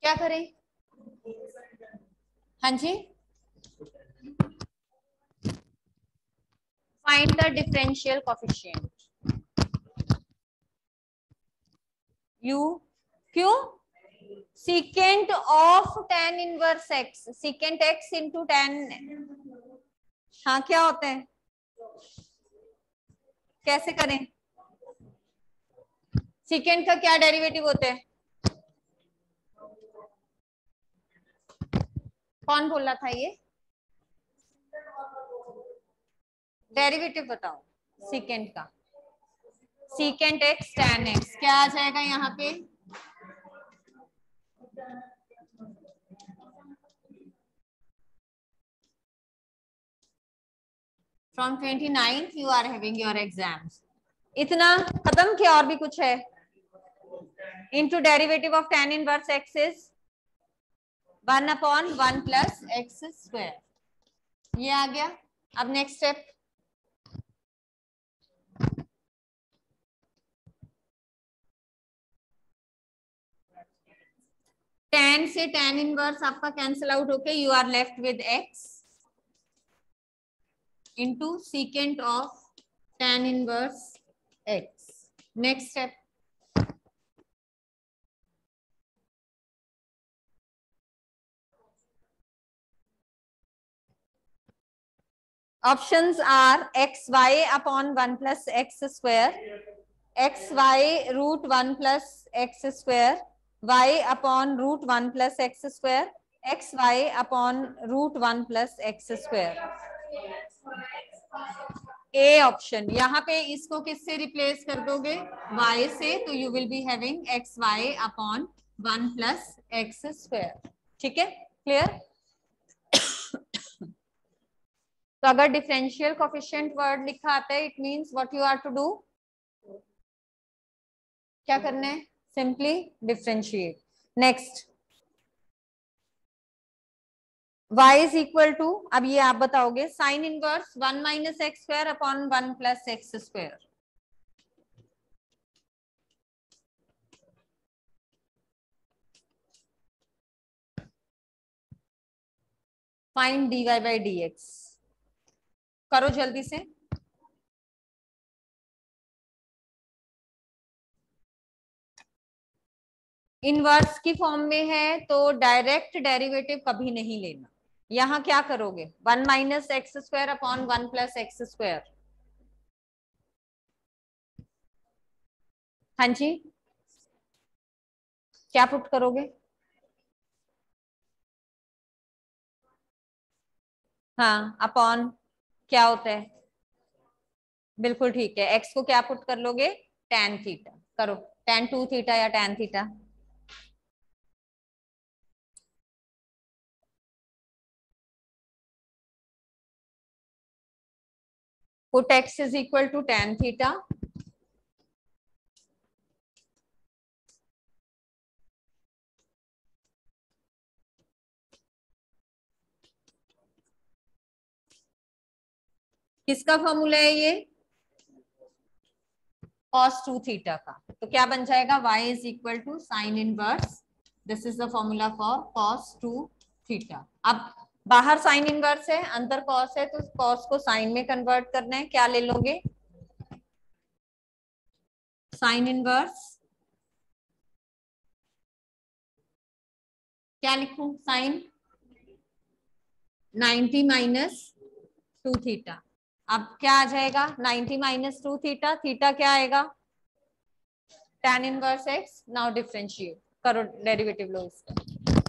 क्या करें? हाँ जी, find the differential coefficient. You क्यों? Secant of tan inverse x, secant x into tan। हाँ, क्या होता है? कैसे करें? सीकेंट का क्या डेरिवेटिव होता है? कौन बोल रहा था ये? डेरिवेटिव बताओ सीकेंट का। सीकेंट x tan x क्या आ जाएगा यहाँ पे? From 29th you are having your exams। इतना खत्म किया? और भी कुछ है? Into derivative of tan inverse x is 1/1 plus x square. ये आ गया। अब नेक्स्ट स्टेप, tan से tan इनवर्स आपका कैंसिल आउट होके you are left with x into secant of tan inverse x। Next step, options are xy upon 1 plus x square, xy root 1 plus x square, y upon root 1 plus x square, xy upon root 1 plus x square. A option. यहाँ पे इसको किससे replace कर दोगे? y से, तो you will be having xy upon 1 plus x square. ठीक है, क्लियर? तो अगर डिफरेंशियल कोफिशिएंट वर्ड लिखा आता है, it means what you are to do, क्या करना है? Simply differentiate. Next, y is equal to, अब ये आप बताओगे, sine inverse 1 minus x square upon 1 plus x square. Find dy by dx। करो जल्दी से। इनवर्स की फॉर्म में है तो डायरेक्ट डेरिवेटिव कभी नहीं लेना। यहां क्या करोगे? 1 minus x square upon 1 plus x square. हाँ जी, क्या पुट करोगे? हाँ, अपॉन क्या होता है? बिल्कुल ठीक है, एक्स को क्या पुट कर लोगे? tan theta. करो, tan 2 थीटा या tan theta. Put x is equal to tan theta. किसका फॉर्मूला है ये? cos 2 थीटा का। तो क्या बन जाएगा? y is equal to sine inverse, this is the formula for cos 2 theta. अब बाहर साइन इनवर्स है, अंदर cos है, तो cos को साइन में कन्वर्ट करना है। क्या ले लोगे? साइन इनवर्स, क्या लिखूं? Sine 90 minus 2 theta. अब क्या आ जाएगा? 90 माइनस 2 थीटा, थीटा क्या आएगा? tan inverse x। Now differentiate करो, डेरिवेटिव लो इसका।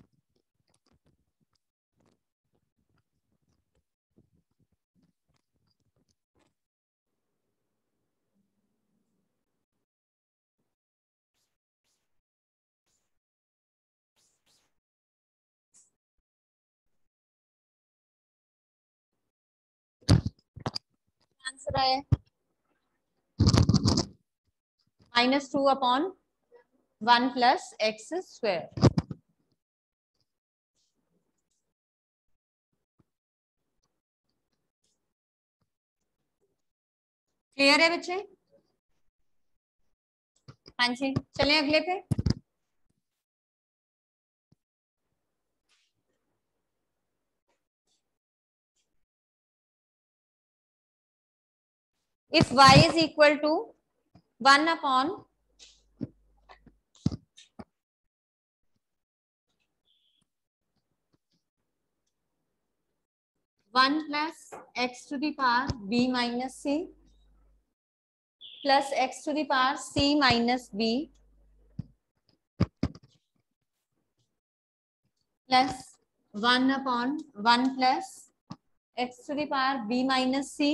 आंसर आया -2 upon 1 plus x square. Clear है बच्चे? हाँ जी, चलें अगले पे। If y is equal to 1 upon one plus x to the power b minus C plus x to the power c minus b plus 1 upon 1 plus x to the power b minus C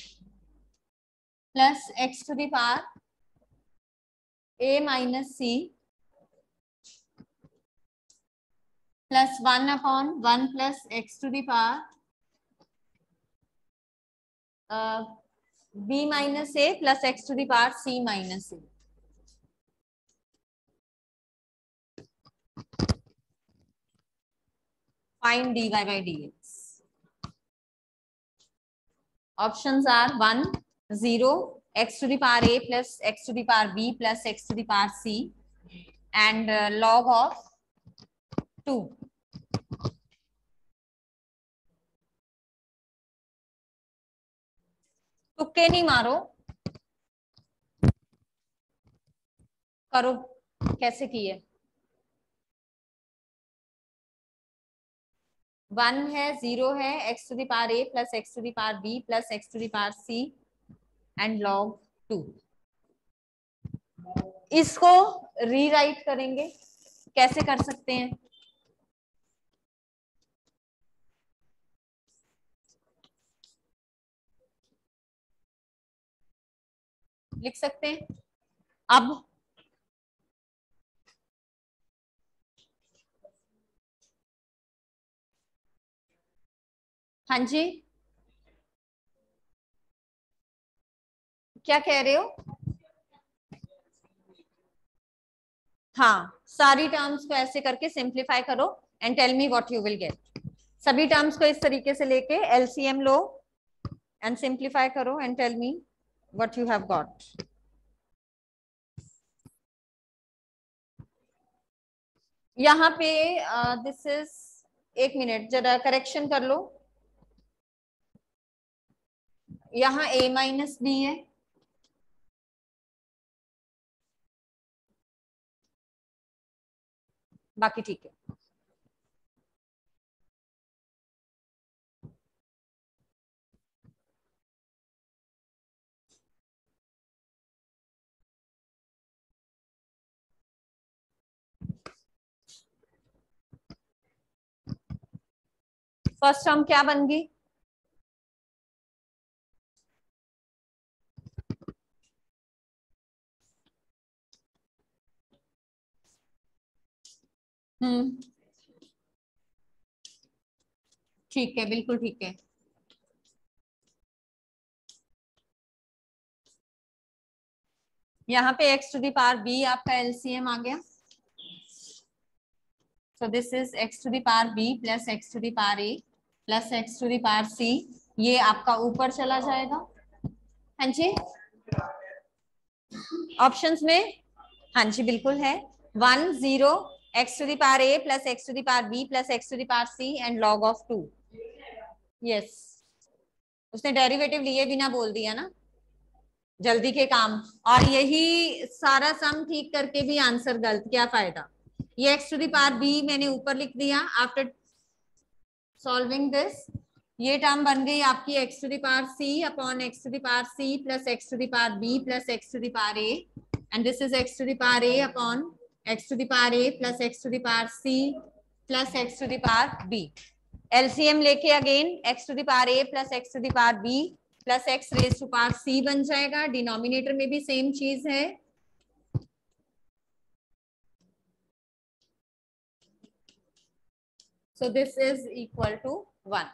plus x to the power a minus C plus 1 upon 1 plus x to the power b minus a plus x to the power c minus a। Find dy by dx। Options are 1, 0, x to the power a plus x to the power b plus x to the power c and log of 2। तुक्के नहीं मारो, करो कैसे किए। 1 है, 0 है, x to the power a plus x to the power b plus x to the power c and log 2। इसको rewrite करेंगे, कैसे कर सकते हैं? लिख सकते हैं अब। हाँ जी, क्या कह रहे हो? हाँ, सारी टर्म्स को ऐसे करके सिंप्लीफाई करो and tell me what you will get. सभी टर्म्स को इस तरीके से लेके एलसीएम लो एंड सिंप्लीफाई करो and tell me what you have got. यहाँ पे दिस इज, एक मिनट जरा करेक्शन कर लो। यहाँ a माइनस बी है, बाकी ठीक है। फर्स्ट टर्म क्या बन गई? ठीक है, बिल्कुल ठीक है। यहाँ पे x to the power b आपका एलसीएम आ गया। So this is x to the power b plus x to the power a plus x to the power c। ये आपका ऊपर चला जाएगा। हाँ जी, ऑप्शंस में हाँ जी बिल्कुल है। 1, 0, x to the power a plus x to the power b plus x to the power c and log of 2। Yes, उसने डेरिवेटिव लिए बिना बोल दिया ना, जल्दी के काम। और यही सारा सम ठीक करके भी आंसर गलत, क्या फायदा। ये x to the power b मैंने ऊपर लिख दिया आफ्टर सॉल्विंग दिस। ये टर्म बन गई आपकी x to the power c upon x to the power c plus x to the power b plus x to the power a and this is x to the power a upon x to the power a plus x to the power c plus x to the power b। LCM लेके again x to the power a plus x to the power b plus x raise to power c बन जाएगा। Denominator में भी same चीज है। So this is equal to 1।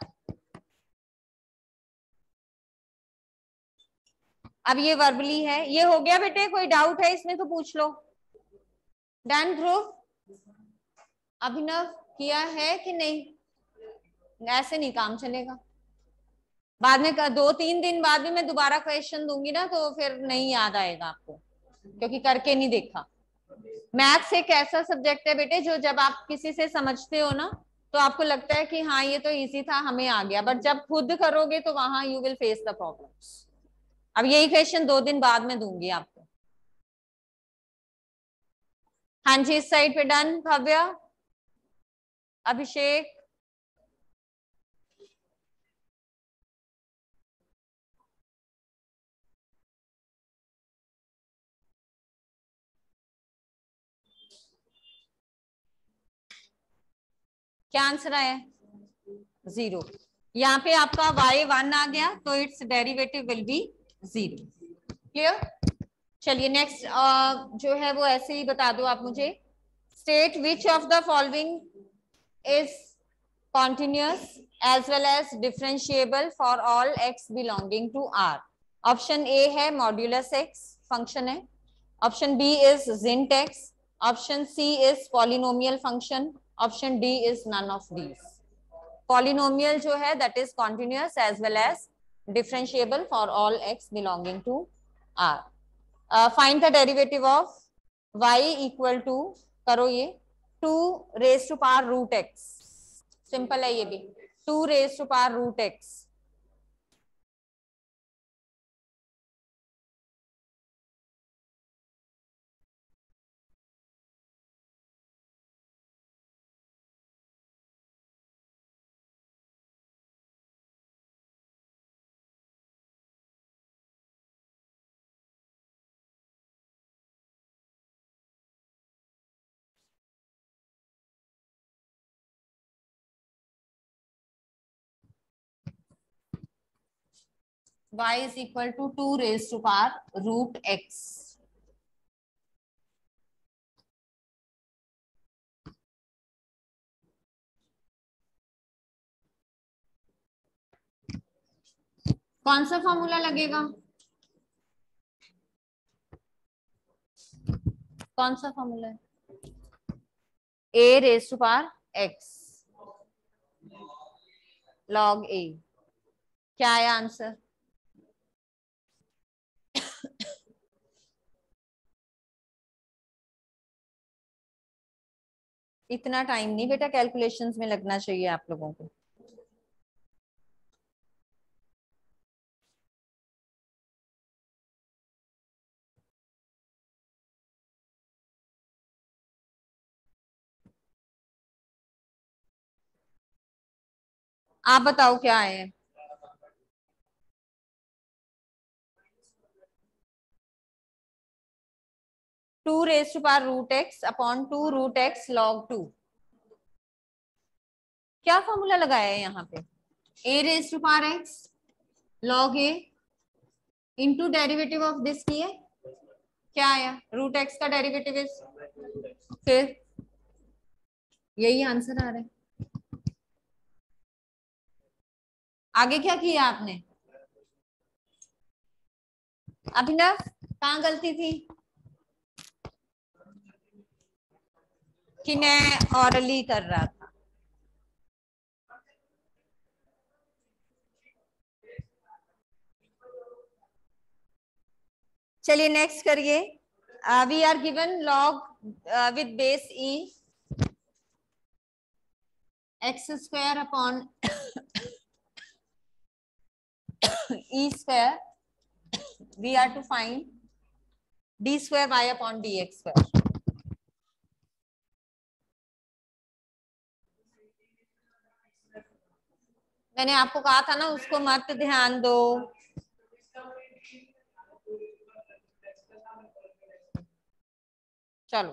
अब ये verbally है। ये हो गया बेटे, कोई डाउट है इसमें तो पूछ लो। डन ध्रुव? अभिनव किया है कि नहीं? ऐसे नहीं काम चलेगा। बाद में 2-3 दिन बाद भी मैं दोबारा क्वेश्चन दूंगी ना तो फिर नहीं याद आएगा आपको, क्योंकि करके नहीं देखा। मैथ्स एक ऐसा सब्जेक्ट है बेटे जो जब आप किसी से समझते हो ना तो आपको लगता है कि हाँ ये तो इजी था, हमें आ गया, बट जब खुद करोगे तो वहां you will face the problems. अब यही क्वेश्चन 2 दिन बाद में दूंगी आपको। हाँ जी, इस साइड पे डन। भव्य, अभिषेक, क्या आंसर आया? 0। यहाँ पे आपका y1 आ गया तो it's derivative will be 0। Clear? चलिए नेक्स्ट जो है वो ऐसे ही बता दो आप मुझे। State which of the following is continuous as well as differentiable for all x belonging to R। Option A है मॉड्यूलस x फंक्शन है, ऑप्शन बी इज जिंट x, option C is polynomial function, option D is none of these. Polynomial जो है that is continuous as well as differentiable for all x belonging to R. Find the derivative of y equal to, करो ये, 2 raise to power root x. Simple है ये भी, 2 raise to power root x. y is equal to 2 raised to power root x। कौन सा formula लगेगा? कौन सा फॉर्मूला है? a raise to power x log a। क्या है आंसर? इतना टाइम नहीं बेटा कैलकुलेशंस में लगना चाहिए आप लोगों को। आप बताओ क्या है? Two raise to power root x upon 2 root x log 2। क्या फॉर्मूला लगाया है यहाँ पे? a raise to power x log a into derivative of this किए, क्या आया? रूट एक्स का डेरिवेटिव इज, फिर यही आंसर आ रहा है। आगे क्या किया आपने? अभिनव, कहाँ गलती थी? कि मैं ऑरली कर रहा था? चलिए नेक्स्ट करिए। We are given log with base e x square upon e square, we are to find d square y upon d x square. मैंने आपको कहा था ना उसको मत ध्यान दो। चलो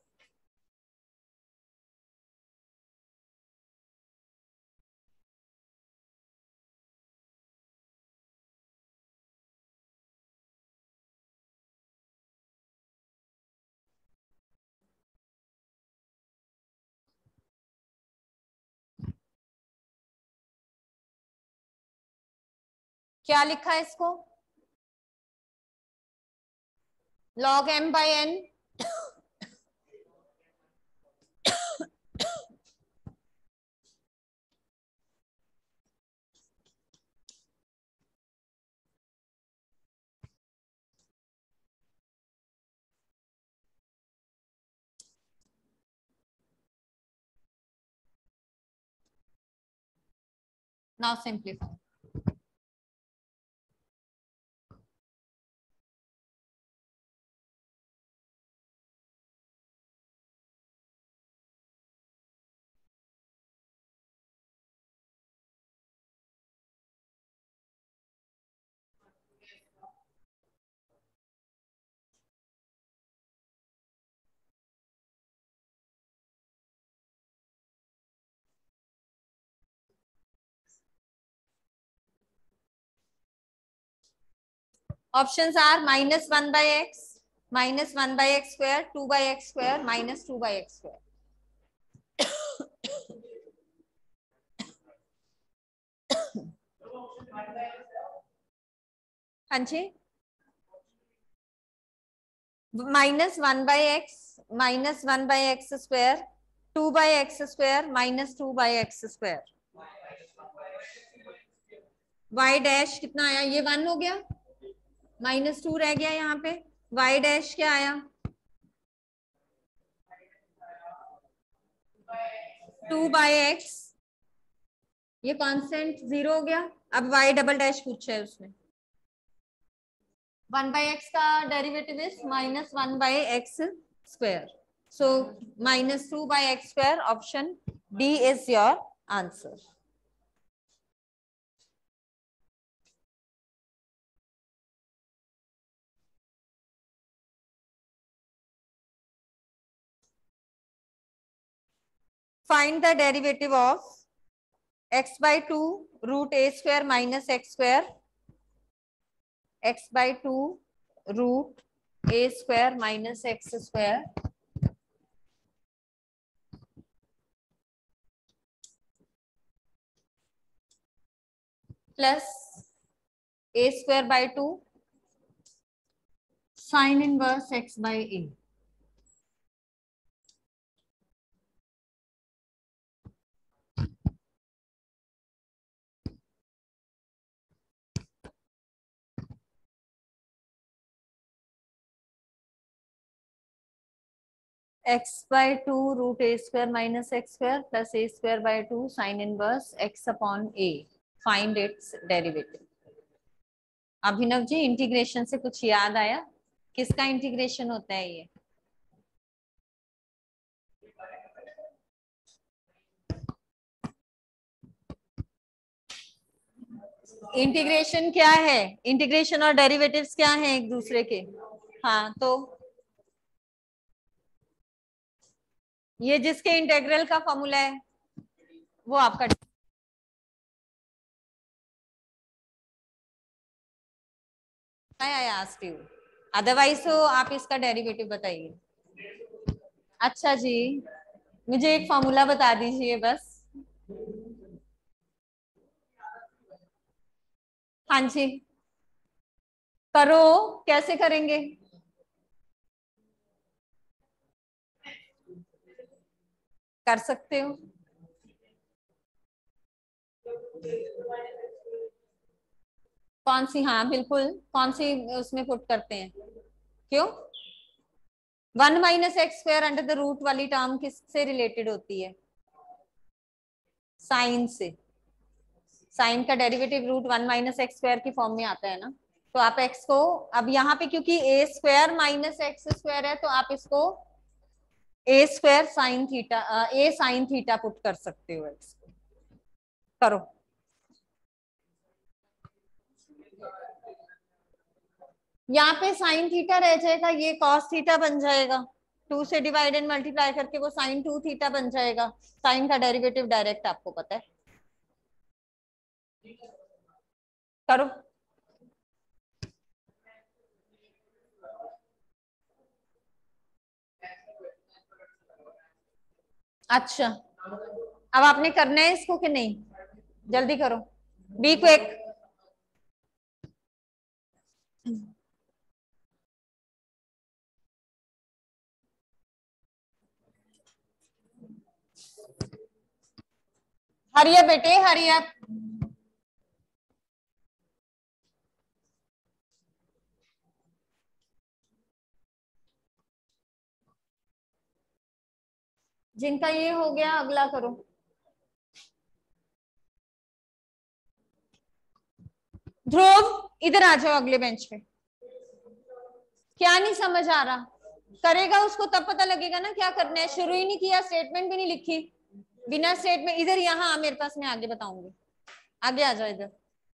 क्या लिखा है इसको? log m by n। now simplify। Options are -1/x, -1/x square, 2/x square, -2/x square. हाँ जी, -1/x, -1/x square, 2/x square, -2/x square. y dash कितना आया, ये 1 हो गया, -2 रह गया यहाँ पे, y डैश क्या आया, 2/x, ये कांस्टेंट 0 हो गया. अब y डबल डैश पूछा है उसने. 1/x का derivative is -1/x square. So -2/x square, option D is your answer. Find the derivative of x/2 root a square minus x square, x/2 root a square minus x square plus a square by 2 sin inverse x by a. x/2 root a square minus x square plus a square by 2 sin inverse x upon a. Find its derivative. Abhinav ji, integration से कुछ याद आया? किसका integration होता है ये? Integration क्या है? इंटीग्रेशन और डेरिवेटिव्स क्या हैं एक दूसरे के? हाँ, तो ये जिसके इंटीग्रल का फॉर्मूला है वो आपका, आई आस्क्ड यू, अदरवाइज तो आप इसका डेरिवेटिव बताइए. अच्छा जी, मुझे एक फॉर्मूला बता दीजिए बस. हाँ जी, करो, कैसे करेंगे? कर सकते हो. कौन सी? हाँ बिल्कुल, कौन सी उसमें पुट करते हैं? क्यों? 1 - x² अंडर द रूट वाली टर्म किससे रिलेटेड होती है? साइन से. साइन का डेरिवेटिव √1 - x² की फॉर्म में आता है ना. तो आप x को, अब यहाँ पे क्योंकि a² - x² है, तो आप इसको a² sine theta, a sine theta put कर सकते हो. x करो. यहाँ पे साइन थीटा रह जाएगा, ये कॉस थीटा बन जाएगा. 2 से डिवाइड एंड मल्टीप्लाई करके वो साइन 2 थीटा बन जाएगा. साइन का डेरिवेटिव डायरेक्ट आपको पता है. करो. अच्छा, अब आपने करना है इसको कि नहीं? जल्दी करो, बी क्विक. हरिया बेटे, हरिया. जिनका ये हो गया अगला करो. ध्रुव, इधर आ जाओ अगले बेंच पे. क्या नहीं समझ आ रहा? करेगा उसको तब पता लगेगा ना क्या करना है. शुरू ही नहीं किया, स्टेटमेंट भी नहीं लिखी. बिना स्टेटमेंट, इधर यहाँ मेरे पास, मैं आगे बताऊंगी. आगे आ जाओ इधर.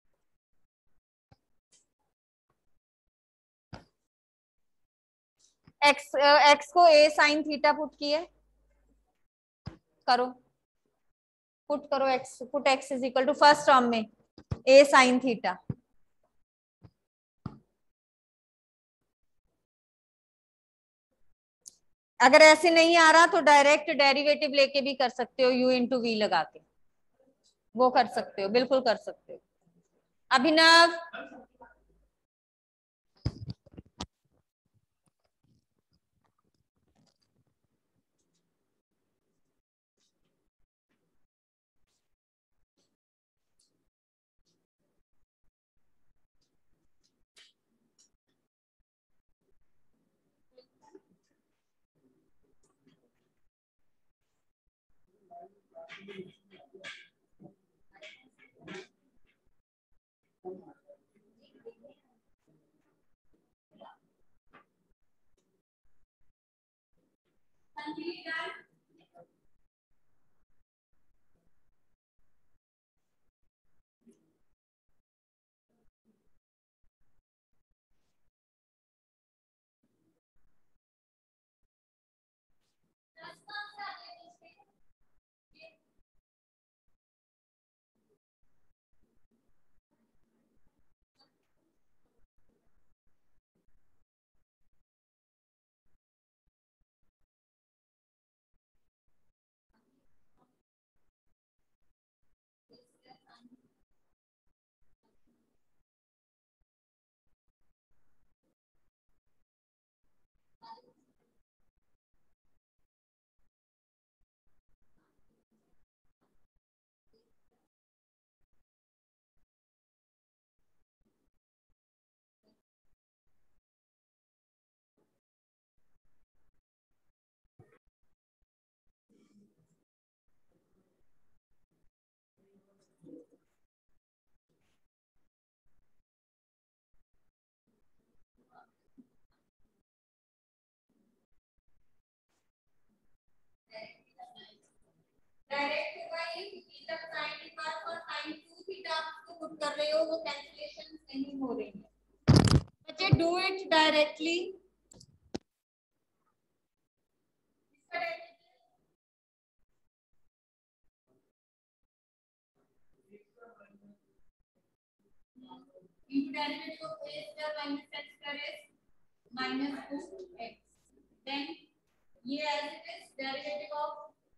एक्स को a साइन थीटा पुट किए. करो, पुट करो x, put x is equal to first term में a साइन थीटा. अगर ऐसे नहीं आ रहा तो डायरेक्ट डेरिवेटिव लेके भी कर सकते हो, u इंटू वी लगा के, वो कर सकते हो, बिल्कुल कर सकते हो। अभिनव, डायरेक्ट होगा ये, क्योंकि जब sin इनवर्स और sin 2 थीटा को पुट कर रहे हो वो कैंसिलेशन नहीं हो रही है। बच्चे do it directly. into derivative of a square minus x square is minus 2x, then ये as it is derivative of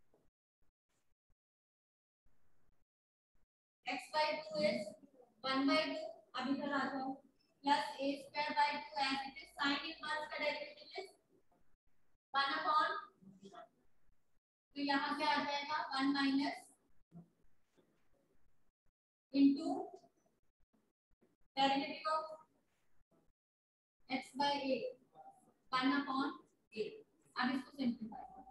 x by 2 is 1 by 2, अब इधर आ जाओ, plus a square by 2 as it is sin inverse का derivative is 1 upon, तो यहाँ से आ जाएगा 1 minus into derivative of x by a 1 upon a, अब इसको सिंप्लीफाई करो।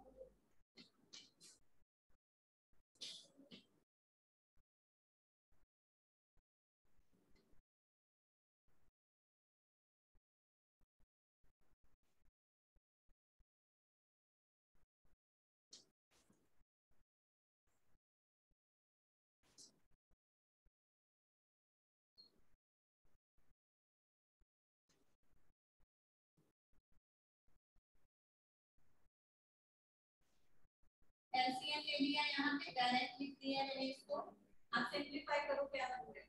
एलसीएम ले लिया, यहाँ पे डायरेक्ट लिख दिया मैंने इसको, आप सिंप्लीफाई करो क्या बनता है।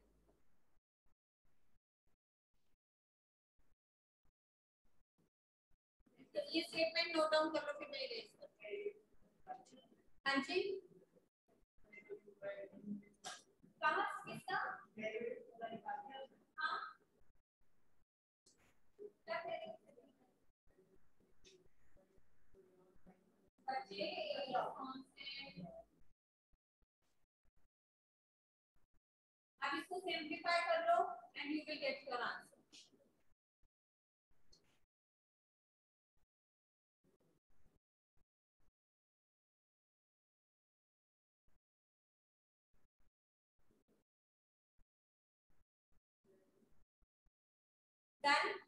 तो ये स्टेटमेंट नोट डाउन कर लो फिर मैं इरेज करती हूँ। हाँ जी, कहाँ किसका, हाँ बच्चे अब इसको सिंप्लीफाई कर लो and you will get your answer. Done,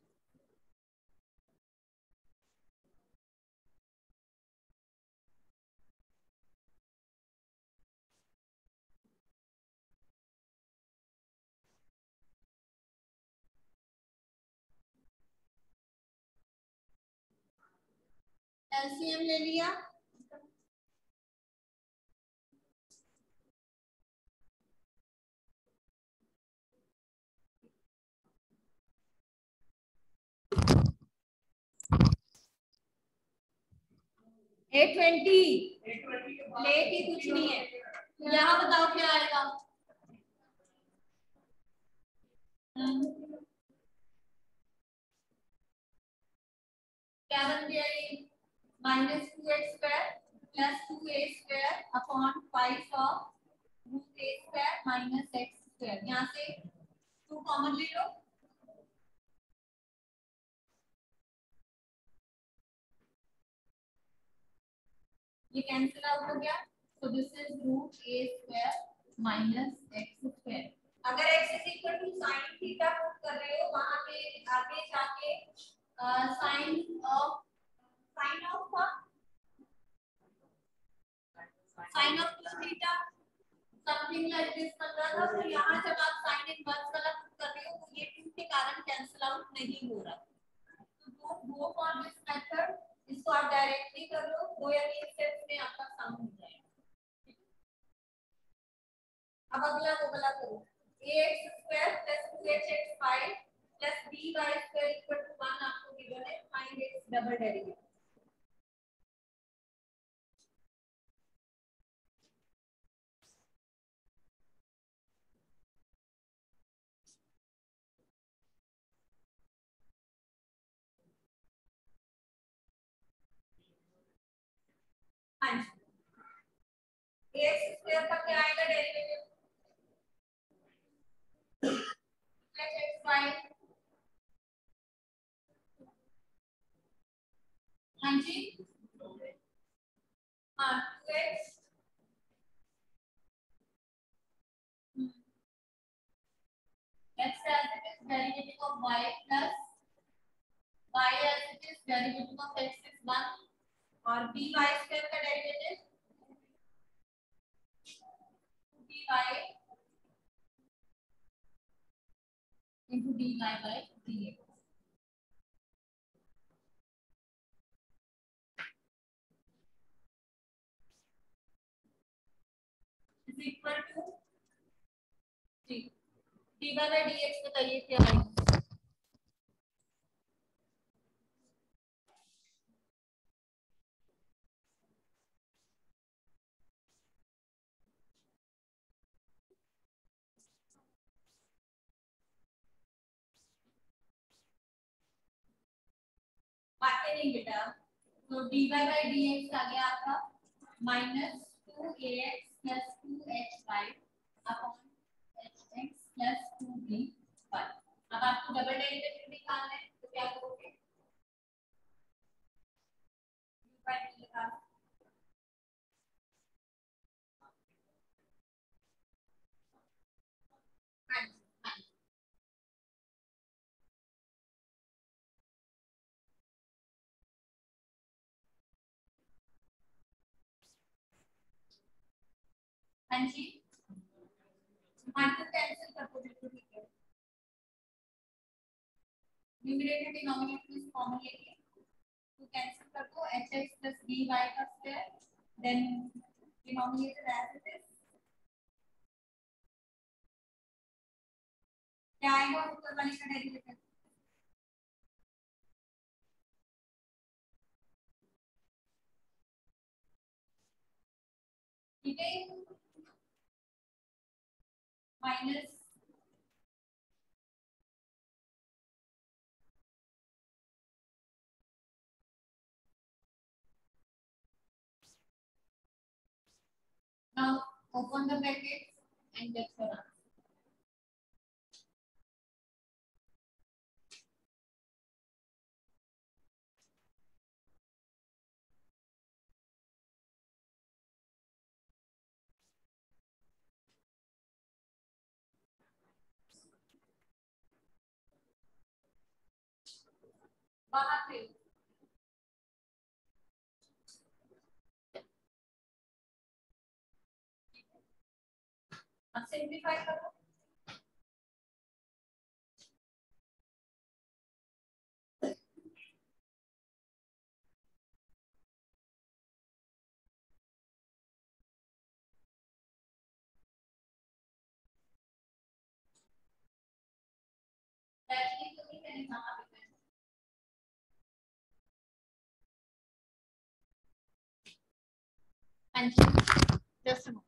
LCM ले लिया, 820 लेके कुछ नहीं है। यहाँ बताओ क्या आएगा। क्या बन गया ये -2x² plus 2a² upon 5 of √a² minus x²। यहाँ से 2 कॉमन ले लो। ये कैंसिल आउट हो गया। So this is √a² minus x²। अगर x is equal to sin theta put कर रहे हो वहां पे आगे जाके sine of theta something like this बन रहा था। तो यहाँ जब आप साइन इनवर्स वाला पुट कर रहे हो तो ये 2 के कारण कैंसिल आउट नहीं हो रहा। तो don't go for this method. इसको आप डायरेक्टली कर लो। 2 या 3 स्टेप्स में आपका सम हो जाएगा। अब अगला वो वाला करो। ax² plus 2hx5 plus by² equal to 1 आपको गिवन है। Find its double derivative. हाँ जी, ax² का क्या आएगा डेरिवेटिव? hx5। हाँ जी, हाँ 2x x as it is derivative of y plus y as it is derivative of x is 1 और by² का derivative by into dy by dx is equal to dy by dx। बताइए क्या आएगा। बातें नहीं बेटा। तो dy by dx आ गया आपका -2ax plus 2hy upon hx plus 2by। अब आपको डबल डेरिवेटिव निकालना है तो क्या करोगे? by d निकालो। हाँ जी, हाँ जी। हाँ जी, माइनस कैंसिल कर दो। बिल्कुल ठीक है। न्यूमरेटर डिनोमिनेटर में कॉमन लेके तो कैंसिल कर दो। hx plus dy का square then denominator as it is क्या आएगा ऊपर वाले का डेरिवेटिव। ठीक है, minus now open the bracket and get your answer। बाहर से अब सिंपलीफाई करो। एक्चुअली तो नहीं मैंने कहा हाँ जी, just a moment.